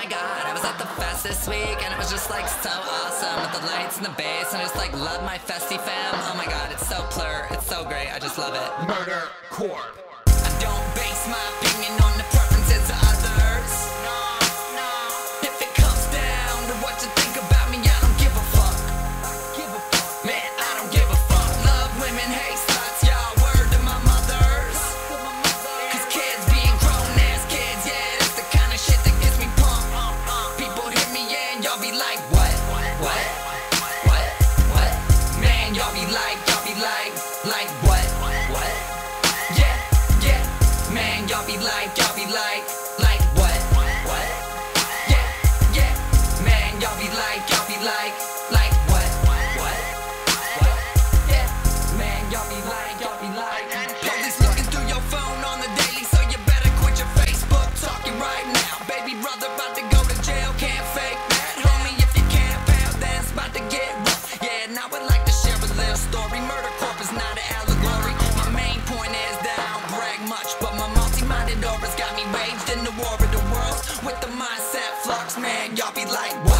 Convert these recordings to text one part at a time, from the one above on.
my god, I was at the fest this week and it was just like so awesome with the lights and the bass, and I just like love my festy fam. Oh my god, it's so plur, it's so great, I just love it. Murder Corp. I don't base my opinion on the preferences of others. If it comes down to what you think about me, I don't give a fuck. Man, I don't give a fuck. Love women, hate sluts, y'all, word to my mothers. Cause kids being grown ass kids, yeah, that's the kind of shit that gets me pumped. People hit me and y'all be like, what? Man, y'all be like, what? Yeah, man, y'all be like, what? Yeah, man, y'all be like, what? Yeah, man, y'all be like. Police looking through your phone on the daily, so you better quit your Facebook talking right now. Baby brother about to go to jail, can't fake that, homie. If you can't pound, then it's about to get rough. Yeah, now I'd like to share a little story. Murder Corp is not an allegory. My main point is that I don't brag much, but my multi-minded aura's got me waged in the war of the worlds. With the mindset flux, man, y'all be like, what?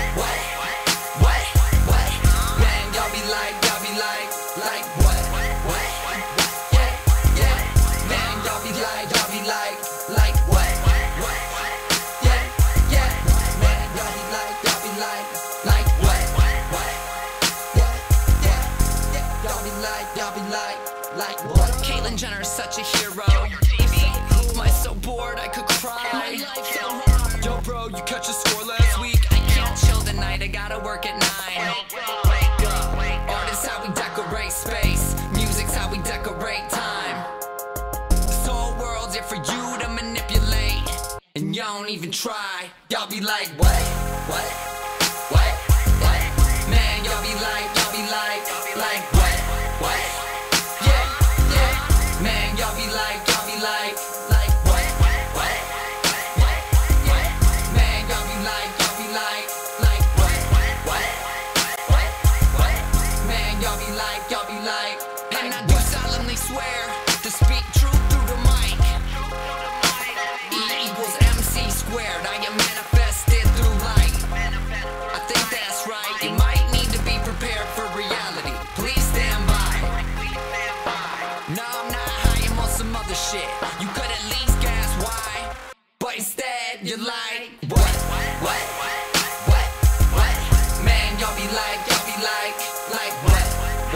Man, y'all be like, what? Yeah, man, y'all be like, what? Yeah, man, y'all be like, what? Y'all be like what? Caitlyn Jenner's such a hero. Am I so bored I could cry? Yo bro, you catch a score last week? I can't chill tonight, I gotta work at 9. Art is how we decorate space, music's how we decorate time. This whole world's here for you to manipulate, and y'all don't even try. Y'all be like, what? Man, y'all be like, what? Yeah, man, y'all be like, what? Man, y'all be like, man, y'all be like, and I do solemnly swear to speak truth through the mic. E equals MC squared, I am manifested through light. I think that's right, you might need to be prepared for reality. Please stand by. No, I'm not high, I'm on some other shit. You could at least guess why, but instead you're like, what? Man, y'all be like, what?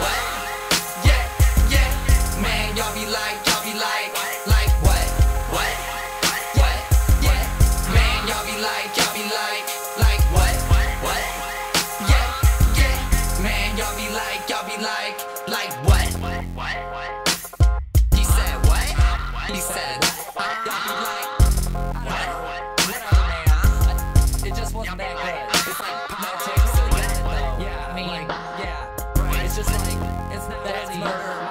Yeah, man, y'all be like, what? Yeah, man, y'all be like, what? Yeah, man, y'all be like, what? He said what? He said, y'all be like, whatever, man. It just wasn't that good. It's like politics. Yeah, I mean, yeah. It's just like, it's not that easy.